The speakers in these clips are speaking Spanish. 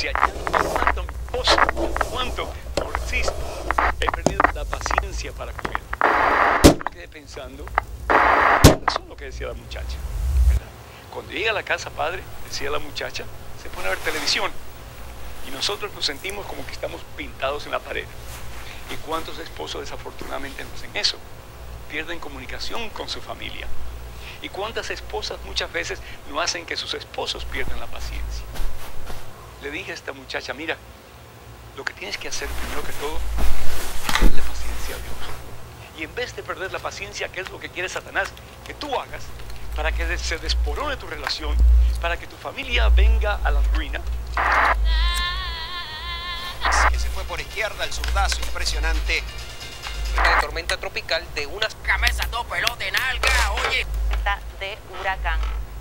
Si cuánto me esposo, cuánto Ortiz, he perdido la paciencia para comer. Me quedé pensando, eso es lo que decía la muchacha, ¿verdad? Cuando llega a la casa, padre, decía la muchacha, se pone a ver televisión y nosotros nos sentimos como que estamos pintados en la pared. ¿Y cuántos esposos desafortunadamente no hacen eso? Pierden comunicación con su familia. ¿Y cuántas esposas muchas veces no hacen que sus esposos pierdan la paciencia? Le dije a esta muchacha, mira, lo que tienes que hacer primero que todo es darle paciencia a Dios. Y en vez de perder la paciencia, ¿qué es lo que quiere Satanás? Que tú hagas para que se desporone tu relación, para que tu familia venga a la ruina. Que se fue por izquierda, el zurdazo impresionante. De tormenta tropical de unas cabezas, dos pelotas en alga, oye. De huracán.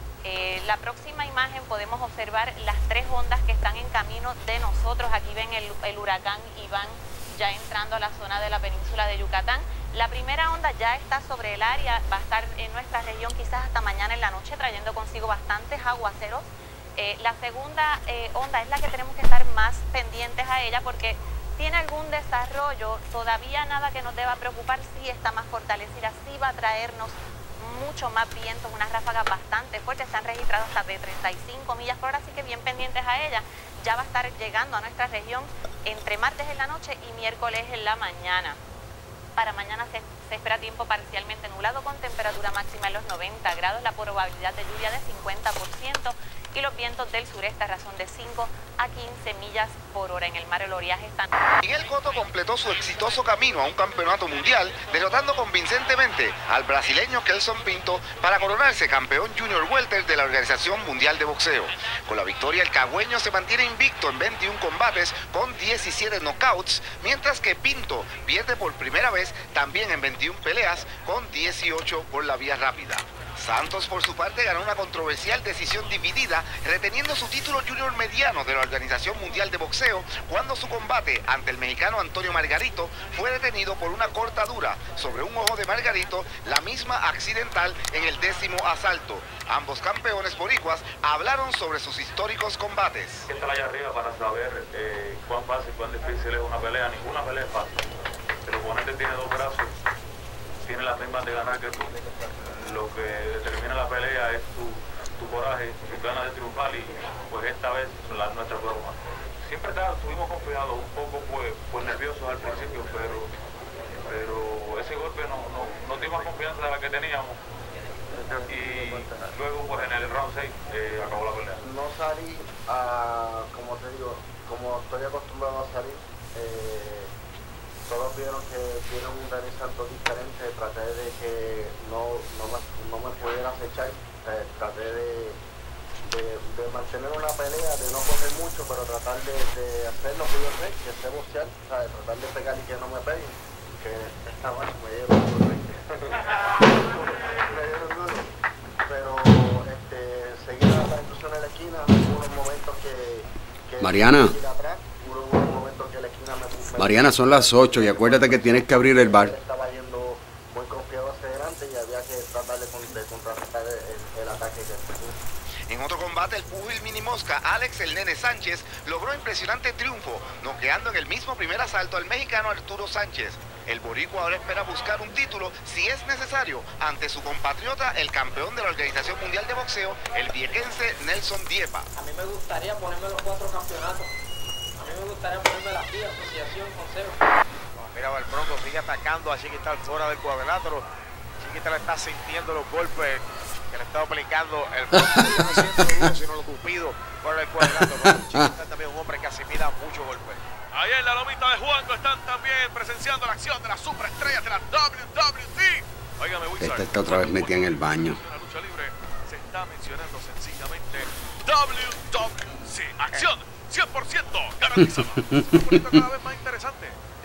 La próxima imagen podemos observar las 3 ondas que están en camino de nosotros. Aquí ven el huracán Iván ya entrando a la zona de la península de Yucatán. La primera onda ya está sobre el área, va a estar en nuestra región quizás hasta mañana en la noche, trayendo consigo bastantes aguaceros. La segunda onda es la que tenemos que estar más pendientes a ella porque tiene algún desarrollo, todavía nada que nos deba preocupar, sí está más fortalecida, sí va a traernos mucho más viento, unas ráfagas bastante fuertes, se han registrado hasta de 35 millas por hora, así que bien pendientes a ella. Ya va a estar llegando a nuestra región entre martes en la noche y miércoles en la mañana. Para mañana se espera tiempo parcialmente nublado con temperatura máxima en los 90 grados, la probabilidad de lluvia de 50% y los vientos del sureste a razón de 5 a 15 millas por hora. En el mar el oleaje está... Miguel Cotto completó su exitoso camino a un campeonato mundial, derrotando convincentemente al brasileño Kelson Pinto para coronarse campeón junior welter de la Organización Mundial de Boxeo. Con la victoria, el cagüeño se mantiene invicto en 21 combates con 17 knockouts, mientras que Pinto pierde por primera vez también en 21 peleas con 18 por la vía rápida. Santos, por su parte, ganó una controversial decisión dividida, reteniendo su título junior mediano de la Organización Mundial de Boxeo, cuando su combate ante el mexicano Antonio Margarito fue detenido por una cortadura sobre un ojo de Margarito, la misma accidental en el 10º asalto. Ambos campeones boricuas hablaron sobre sus históricos combates. ¿Qué tal allá arriba para saber cuán fácil, cuán difícil es una pelea? Ninguna pelea es fácil. El oponente tiene 2 brazos, tiene las mismas de ganar que tú. Lo que determina la pelea es tu coraje, tus ganas de triunfar y pues esta vez nuestra broma. Siempre estuvimos confiados, un poco pues nerviosos al principio, pero ese golpe nos dio más confianza de la que teníamos y luego pues en el round 6 acabó la pelea. No salí como te digo, como estoy acostumbrado a salir, todos vieron que tienen un Dani Santos diferente, traté de que no me pudiera acechar, traté de mantener una pelea, de no coger mucho, pero tratar de hacer lo que yo sé, que sé boxear, ¿sabes? Tratar de pegar y que no me peguen, que esta vez me dieron duro, pero seguir la instrucción en la esquina, hubo unos momentos que Mariana. Atrás, hubo unos momentos que la esquina Mariana, son las 8 y acuérdate que tienes que abrir el bar. Estaba yendo muy confiado hacia adelante y había que tratar de contrarrestar el ataque que... En otro combate, el púgil mini mosca Alex el Nene Sánchez logró impresionante triunfo, noqueando en el mismo primer asalto al mexicano Arturo Sánchez. El boricua ahora espera buscar un título, si es necesario, ante su compatriota, el campeón de la Organización Mundial de Boxeo, el viequense Nelson Diepa. A mí me gustaría ponerme los 4 campeonatos. A mí me gustaría ponerme la FIA, asociación con 0. Mira, el Bronco sigue atacando a Chiquital fuera del cuadrilátero. Chiquital está sintiendo los golpes que le está aplicando el Bronco. No siento duro, sino lo tupido fuera del cuadrilátero. Chiquital también es un hombre que asimila mucho golpe. Ahí en la lomita de Juanco están también presenciando la acción de las superestrellas de la WWC. Óigame, Wizard. Esta está otra vez metida en el baño. La lucha libre se está mencionando sencillamente WWC. Acción 100% garantizada. Se está poniendo cada vez más interesante.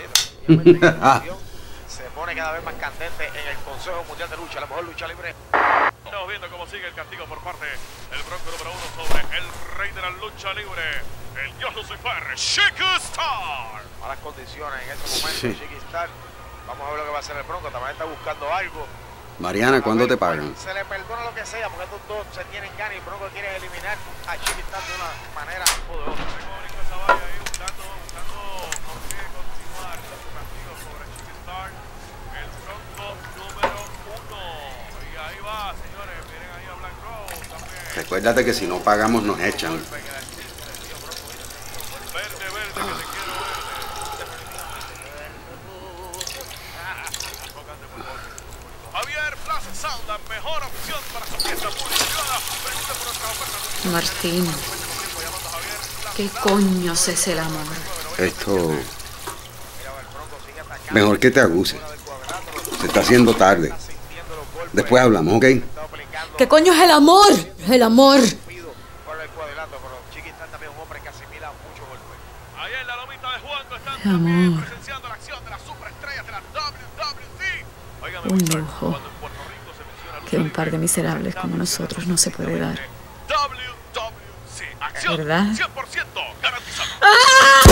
Se pone cada vez más candente en el Consejo Mundial de Lucha, la mejor lucha libre. Estamos viendo cómo sigue el castigo por parte del Bronco número 1 sobre el rey de la lucha libre, el dios Lucifer, Chiquistar. Malas condiciones en ese momento, sí. Chiquistar. Vamos a ver lo que va a hacer el Bronco, también está buscando algo. Mariana, ¿cuándo te pagan? Se le perdona lo que sea, porque estos dos se tienen ganas y el Bronco quiere eliminar a Chiquistar de una manera o de otra. Acuérdate que si no pagamos nos echan. Javier Plaza Sound, la mejor opción para su fiesta publicada. Pregunte por nuestra oferta. Martín, ¿qué coños es el amor? Esto... Mejor que te acuse. Se está haciendo tarde. Después hablamos, ¿ok? ¿Qué coño es el amor? El amor. El amor. Un lujo que un par de miserables como nosotros no se puede dar. ¿Verdad? ¡Ah!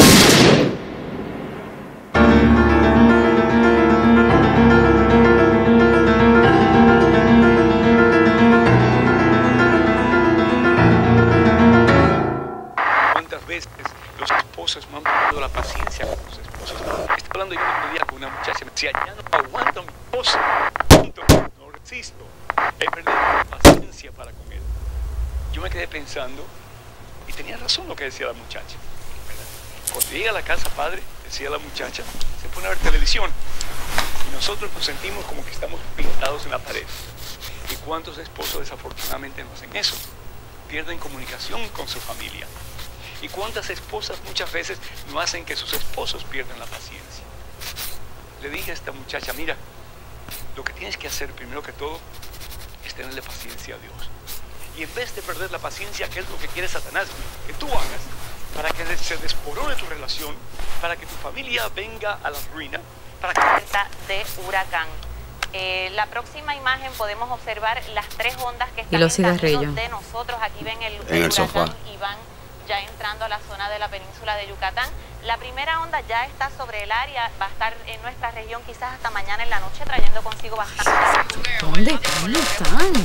¿Cuántas veces los esposos me han perdido la paciencia con los esposos? Estoy hablando yo el otro día con una muchacha, me decía, ya no aguanto a mi esposo, no resisto, he perdido la paciencia para con él. Yo me quedé pensando, y tenía razón lo que decía la muchacha, ¿verdad? Cuando llega a la casa, padre, decía la muchacha, se pone a ver televisión, y nosotros nos sentimos como que estamos pintados en la pared. ¿Y cuántos esposos desafortunadamente no hacen eso? Pierden comunicación con su familia. ¿Y cuántas esposas muchas veces no hacen que sus esposos pierdan la paciencia? Le dije a esta muchacha, mira, lo que tienes que hacer primero que todo es tenerle paciencia a Dios. Y en vez de perder la paciencia, ¿qué es lo que quiere Satanás que tú hagas? Para que se desmorone tu relación, para que tu familia venga a la ruina, para que... de huracán. La próxima imagen podemos observar las tres ondas que están Y los en camino cigarrillos. de nosotros. Aquí ven el En el sofá. huracán y van ya entrando a la zona de la península de Yucatán. La primera onda ya está sobre el área, va a estar en nuestra región quizás hasta mañana en la noche, trayendo consigo bastante. ¿Dónde están?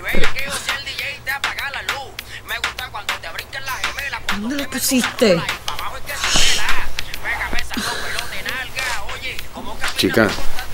¿Dónde lo pusiste? Chica.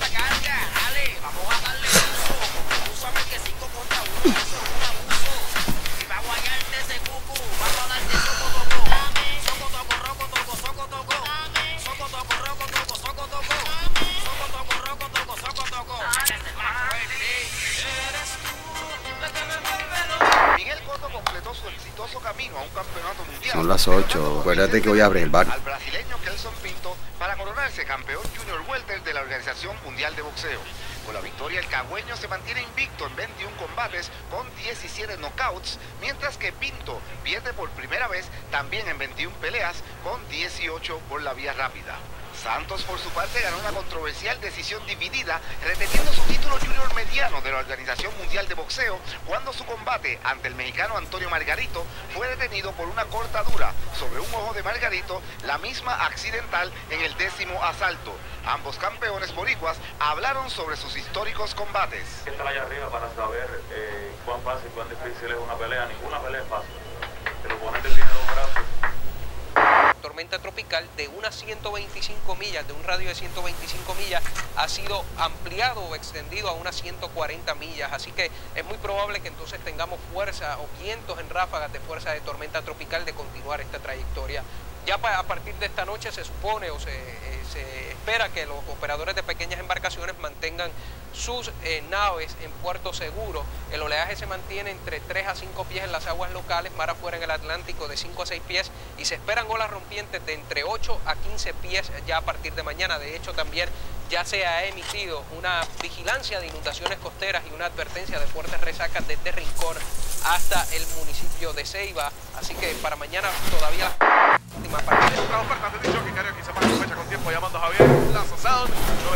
Miguel Cotto completó su exitoso camino a un campeonato mundial. Son las 8. Acuérdate que hoy abre el bar. Al brasileño Kelson Pinto para coronarse campeón junior welter de la Organización Mundial de Boxeo. Con la victoria, el cagüeño se mantiene invicto en 21 combates con 17 knockouts, mientras que Pinto pierde por primera vez también en 21 peleas con 18 por la vía rápida. Santos, por su parte, ganó una controversial decisión dividida, reteniendo su título junior mediano de la Organización Mundial de Boxeo, cuando su combate ante el mexicano Antonio Margarito fue detenido por una cortadura sobre un ojo de Margarito, la misma accidental en el 10º asalto. Ambos campeones boricuas hablaron sobre sus históricos combates. Hay que estar allá arriba para saber cuán fácil, cuán difícil es una pelea. Ninguna pelea es fácil. El oponente tiene dos brazos. Tormenta tropical de unas 125 millas, de un radio de 125 millas, ha sido ampliado o extendido a unas 140 millas. Así que es muy probable que entonces tengamos fuerza o vientos en ráfagas de fuerza de tormenta tropical de continuar esta trayectoria. Ya a partir de esta noche se supone o se espera que los operadores de pequeñas embarcaciones mantengan sus naves en puerto seguro. El oleaje se mantiene entre 3 a 5 pies en las aguas locales, mar afuera en el Atlántico de 5 a 6 pies, y se esperan olas rompientes de entre 8 a 15 pies ya a partir de mañana. De hecho, también ya se ha emitido una vigilancia de inundaciones costeras y una advertencia de fuertes resacas desde Rincón hasta el municipio de Ceiba. Así que para mañana todavía Otra oferta de dicho que Karaoke se marca fecha con tiempo llamando a Javier Plaza Sound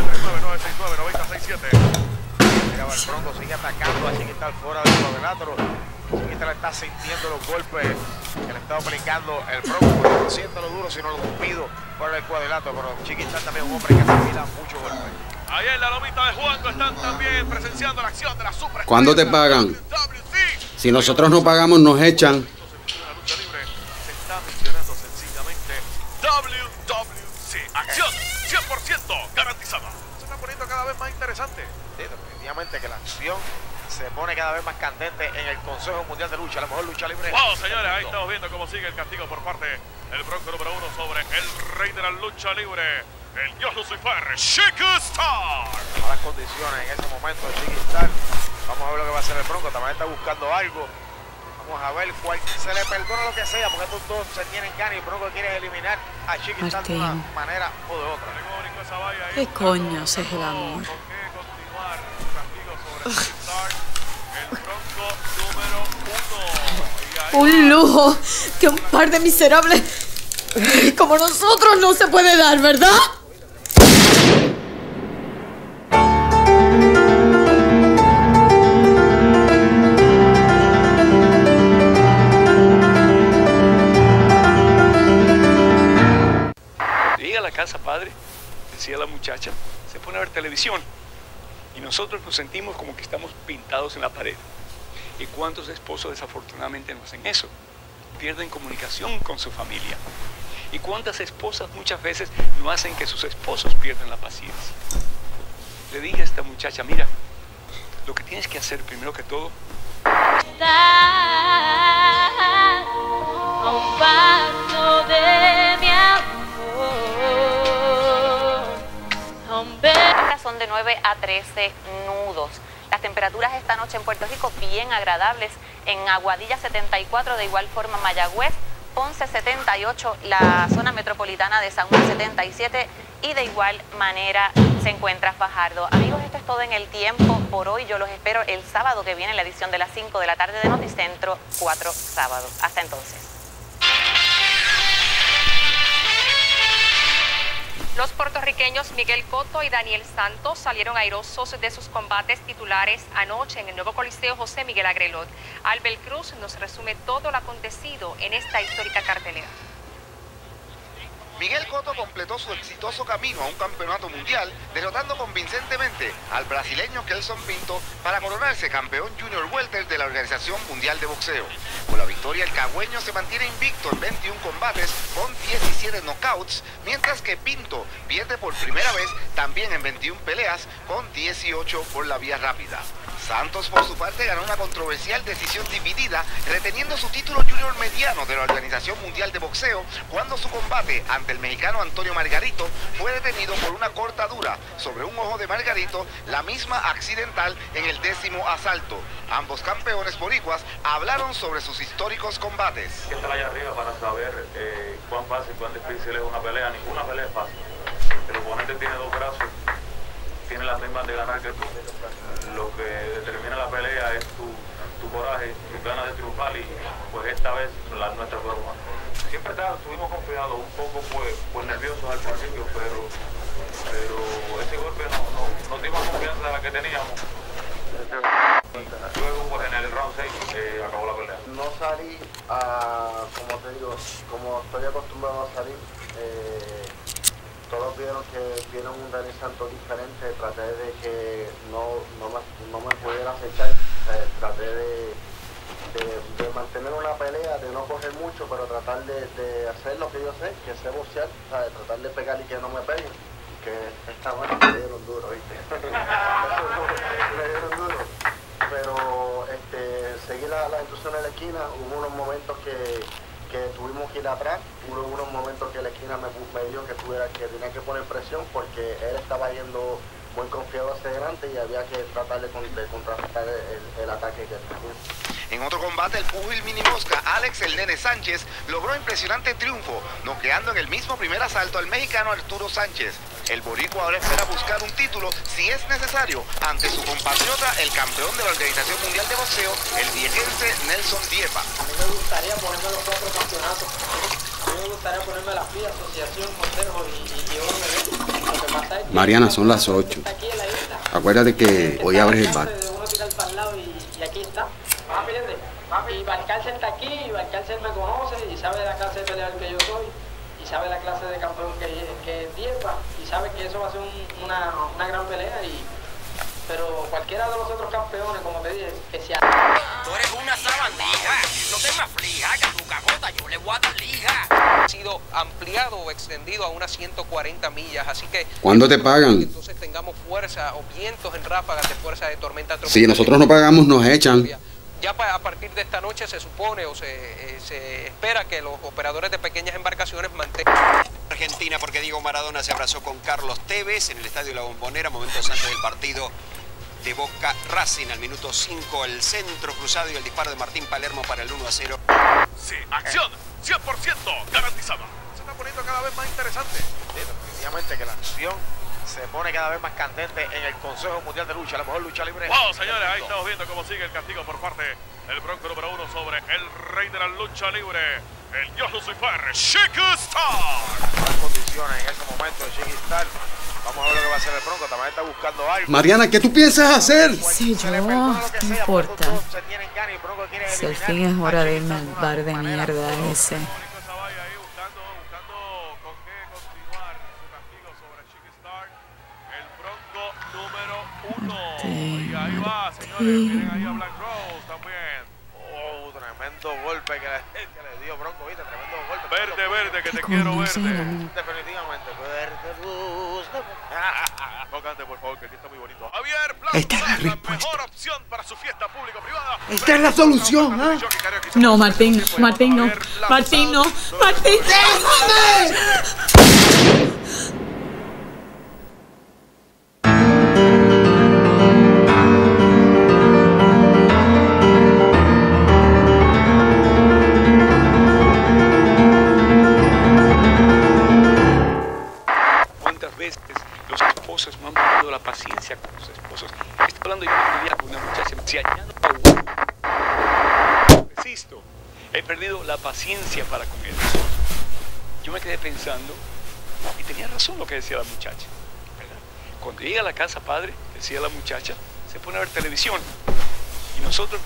939-969-9067. Mira, el Bronco sigue atacando a Chiquital fuera del cuadrilátero. Chiquital está sintiendo los golpes que le está aplicando el Bronco. No siente lo duro, sino lo tupido fuera del cuadrilátero. Pero Chiquital también es un hombre que asimila muchos golpes. Ahí en la lomita de Juanco están también presenciando la acción de la super. ¿Cuándo te pagan? Si nosotros no pagamos, nos echan. WWC, acción 100% garantizada. Se está poniendo cada vez más interesante. Sí, definitivamente que la acción se pone cada vez más candente en el Consejo Mundial de Lucha, la mejor lucha libre. Wow, señores, ahí estamos viendo cómo sigue el castigo por parte del Bronco número 1 sobre el rey de la lucha libre, el Dios Lucifer, Chiqui Star. Malas condiciones en ese momento de Chiqui Star. Vamos a ver lo que va a hacer el Bronco, también está buscando algo. Vamos a ver cuál se le perdona lo que sea, porque estos dos se tienen ganas y el Bronco quiere eliminar a Chiqui Star de una manera o de otra. ¿Qué coño es el amor? Un lujo que un par de miserables como nosotros no se puede dar, ¿verdad? Llega a la casa, padre, decía la muchacha, se pone a ver televisión y nosotros nos sentimos como que estamos pintados en la pared. ¿Y cuántos esposos desafortunadamente no hacen eso? Pierden comunicación con su familia. ¿Y cuántas esposas muchas veces no hacen que sus esposos pierdan la paciencia? Le dije a esta muchacha, mira, lo que tienes que hacer primero que todo... A un paso de mi amor. Son de 9 a 13 nudos. Las temperaturas esta noche en Puerto Rico bien agradables. En Aguadilla 74, de igual forma Mayagüez, Ponce 78, la zona metropolitana de San Juan 77 y de igual manera se encuentra Fajardo. Amigos, esto es todo en el tiempo por hoy. Yo los espero el sábado que viene en la edición de las 5 de la tarde de Noticentro, 4 sábados. Hasta entonces. Los puertorriqueños Miguel Cotto y Daniel Santos salieron airosos de sus combates titulares anoche en el nuevo Coliseo José Miguel Agrelot. Albert Cruz nos resume todo lo acontecido en esta histórica cartelera. Miguel Cotto completó su exitoso camino a un campeonato mundial, derrotando convincentemente al brasileño Kelson Pinto para coronarse campeón junior welter de la Organización Mundial de Boxeo. Con la victoria, el cagüeño se mantiene invicto en 21 combates con 17 knockouts, mientras que Pinto pierde por primera vez también en 21 peleas con 18 por la vía rápida. Santos, por su parte, ganó una controversial decisión dividida, reteniendo su título junior mediano de la Organización Mundial de Boxeo, cuando su combate ante el mexicano Antonio Margarito fue detenido por una cortadura sobre un ojo de Margarito, la misma accidental en el 10º asalto. Ambos campeones boricuas hablaron sobre sus históricos combates. Hay que estar allá arriba para saber cuán fácil, cuán difícil es una pelea. Ninguna pelea es fácil. El oponente tiene dos brazos, tiene las mismas de ganar que tú. Lo que determina la pelea es tu coraje, tus ganas de triunfar, y pues esta vez nuestra forma. Siempre estuvimos confiados, un poco pues nerviosos al principio, pero ese golpe nos dio más confianza de la que teníamos. Luego pues en el round 6 acabó la pelea. No salí como te digo, como estoy acostumbrado a salir. Todos vieron que vieron un Daniel Santos diferente. Traté de que no me pudiera acechar. Traté de mantener una pelea, de no coger mucho, pero tratar de hacer lo que yo sé, que sé boxear, ¿sabes? Tratar de pegar y que no me peguen. Que esta vez me dieron duro, ¿viste? Me dieron duro. Pero seguí la instrucción en la esquina. Hubo unos momentos que tuvimos que ir atrás, hubo unos momentos que la esquina me dijo que tenía que poner presión, porque él estaba yendo muy confiado hacia adelante y había que tratar de contrarrestar el ataque que tenía. En otro combate, el púgil minimosca Alex el Nene Sánchez logró impresionante triunfo, noqueando en el mismo primer asalto al mexicano Arturo Sánchez. El boricua ahora espera buscar un título, si es necesario, ante su compatriota, el campeón de la Organización Mundial de Boxeo, el viejense Nelson Diepa. A mí me gustaría ponerme los 4 campeonatos. A mí me gustaría ponerme la FIA, Asociación, Consejo y OMB. Lo que pasa es que Mariana, son las 8. Acuérdate que hoy abres el bar. Uno tira para el lado y aquí está. Y Valcárcel está aquí, y Valcárcel me conoce y sabe la clase de peleador que yo soy, y sabe la clase de campeón que es Diepa, y sabe que eso va a ser una gran pelea. Pero cualquiera de los otros campeones, como te dije, que sea... Tú eres una sabandija, no te me aflijas, que a tu cagota yo le voy a dar lija. Ha sido sido ampliado o extendido a unas 140 millas, así que... ¿Cuándo te pagan? Entonces tengamos fuerza o vientos en ráfagas de fuerza de tormenta tropical. Si nosotros no pagamos, nos echan. Ya a partir de esta noche se supone o se espera que los operadores de pequeñas embarcaciones mantengan... Argentina, porque Diego Maradona se abrazó con Carlos Tevez en el Estadio La Bombonera momentos antes del partido de Boca Racing. Al minuto 5 el centro cruzado y el disparo de Martín Palermo para el 1-0. Sí, acción 100% garantizada. Se está poniendo cada vez más interesante. Sí, definitivamente que la acción se pone cada vez más candente en el Consejo Mundial de Lucha, la mejor lucha libre. Wow, señores, ahí estamos viendo cómo sigue el castigo por parte del Bronco número 1 sobre el rey de la lucha libre, el Dios Lucifer, Chiqui Star. Las condiciones en ese momento de Chiqui Star. Vamos a ver lo que va a hacer el Bronco. También está buscando algo. Mariana, ¿qué tú piensas hacer? Sí, yo, no importa. Si al fin es hora de irme al bar de mierda ese. Y ahí va, señores, miren ahí a Black Rose también. Oh, tremendo golpe que le dio Bronco, ¿viste? Tremendo golpe. Verde, verde, que te quiero verde. Definitivamente, verde luz. No cante, por favor, que aquí está muy bonito. Javier Esta es la Plaza, respuesta. mejor opción para su fiesta público-privada. Esta es la solución, ¿ah? No, Martín, Martín, no. Martín, no. Martín, déjame. Los esposos me han perdido la paciencia con los esposos. Estoy hablando yo con una muchacha, si allá no resisto, he perdido la paciencia para con él. Yo me quedé pensando, y tenía razón lo que decía la muchacha, ¿verdad? Cuando llega a la casa, padre, decía la muchacha, se pone a ver televisión. Y nosotros...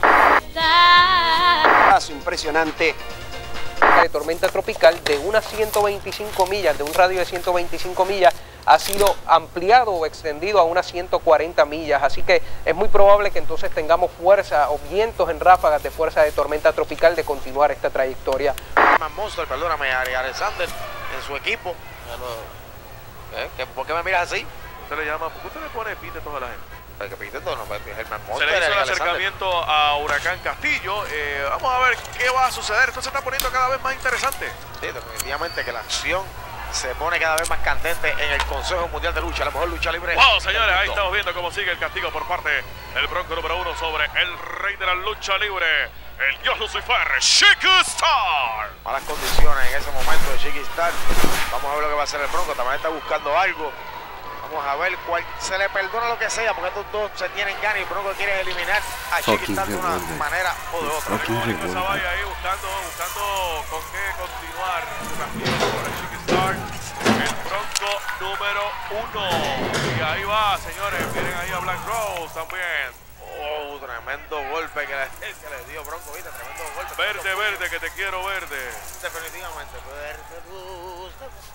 Paso impresionante. De tormenta tropical de unas 125 millas, de un radio de 125 millas, ha sido ampliado o extendido a unas 140 millas, así que es muy probable que entonces tengamos fuerza o vientos en ráfagas de fuerza de tormenta tropical de continuar esta trayectoria. Monster, perdóname, Alexander, en su equipo. ¿Por qué me miras así? Usted le llama, ¿por qué usted le pone epítetos a la gente? Se le hizo el acercamiento a Huracán Castillo. Vamos a ver qué va a suceder. Esto se está poniendo cada vez más interesante. Sí, definitivamente que la acción se pone cada vez más candente en el Consejo Mundial de Lucha, la mejor lucha libre. Wow, señores, ahí estamos viendo cómo sigue el castigo por parte del Bronco número 1 sobre el rey de la lucha libre, el Dios Lucifer, Chiqui Star. Malas condiciones en ese momento de Chiqui Star. Vamos a ver lo que va a hacer el Bronco. También está buscando algo. Vamos a ver cuál se le perdona lo que sea, porque estos dos se tienen ganas y el Bronco quiere eliminar a Chiqui Star de una manera o de otra. Esa vaya ahí buscando con qué continuar su castigo sobre Chiqui Star, el Bronco número 1. Y ahí va, señores, miren ahí a Black Rose también. Oh, tremendo golpe que le dio Bronco, ¿viste? Tremendo golpe. Verde, verde, que te quiero verde. Definitivamente, verde luz.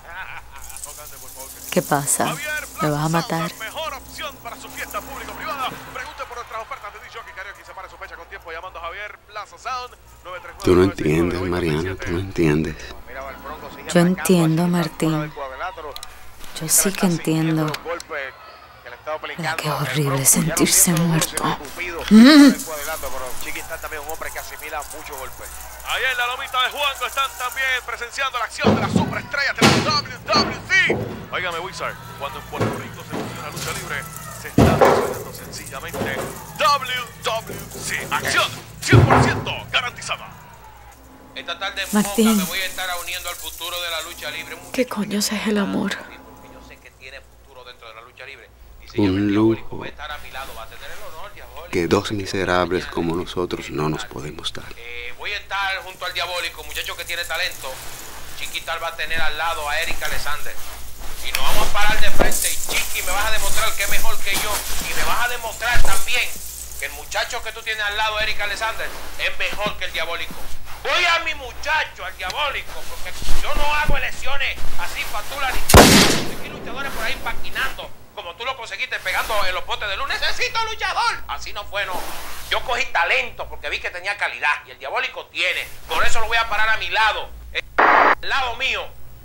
¿Qué pasa? ¿Me vas a matar? Mejor opción para su fiesta público-privada. Pregunte por nuestras ofertas de DJ Karaoke. Separe su fecha con tiempo llamando a Javier Plaza Sound 939. Tú no entiendes, Mariana, tú no entiendes. Yo entiendo, Martín. Yo sí que entiendo. Pero qué horrible sentirse muerto. Chiqui Star también un hombre que asimila mucho golpe. Ahí en la lomita de Juanco están también presenciando la acción de las superestrellas de la WWC. Óigame, Wizard, cuando en Puerto Rico se menciona lucha libre, se está mencionando sencillamente WWC. Acción 100% garantizada. Esta tarde en Martín, Boca me voy a estar uniendo al futuro de la lucha libre. ¿qué coño es el amor? Yo sé que tiene futuro dentro de la lucha libre. Un lujo que dos miserables como nosotros no nos podemos dar. Voy a estar junto al Diabólico, muchacho que tiene talento. Chiqui Star va a tener al lado a Eric Alexander. Y nos vamos a parar de frente. Y Chiqui, me vas a demostrar que es mejor que yo. Y me vas a demostrar también que el muchacho que tú tienes al lado, Eric Alexander, es mejor que el Diabólico. Voy a mi muchacho, al Diabólico, porque yo no hago elecciones así patulas ni... Hay luchadores por ahí paquinando, como tú lo conseguiste pegando en los potes de luz. ¡Necesito luchador! Así no fue, no. Yo cogí talento porque vi que tenía calidad y el Diabólico tiene. Por eso lo voy a parar a mi lado. Al lado mío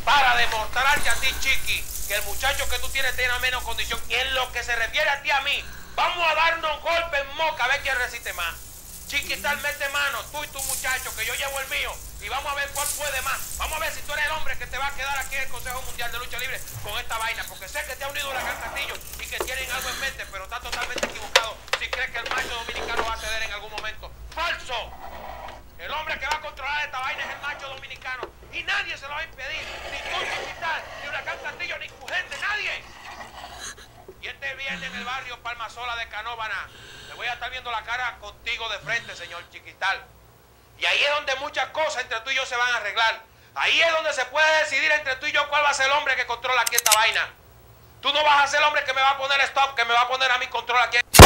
para demostrarte a ti, Chiqui, que el muchacho que tú tienes tiene menos condición. Y en lo que se refiere a ti a mí, vamos a darnos golpes en moca a ver quién resiste más. Chiquital, mete mano, tú y tu muchacho, que yo llevo el mío, y vamos a ver cuál puede más. Vamos a ver si tú eres el hombre que te va a quedar aquí en el Consejo Mundial de Lucha Libre con esta vaina, porque sé que te ha unido Huracán Castillo y que tienen algo en mente, pero está totalmente equivocado si crees que el macho dominicano va a ceder en algún momento. ¡Falso! El hombre que va a controlar esta vaina es el macho dominicano, y nadie se lo va a impedir, ni tú, Chiquital, ni Huracán Castillo, ni tu gente, nadie. Y este viernes en el barrio Palmasola de Canóvana, te voy a estar viendo la cara contigo de frente, señor Chiquital. Y ahí es donde muchas cosas entre tú y yo se van a arreglar. Ahí es donde se puede decidir entre tú y yo cuál va a ser el hombre que controla aquí esta vaina. Tú no vas a ser el hombre que me va a poner stop, que me va a poner a mi control aquí.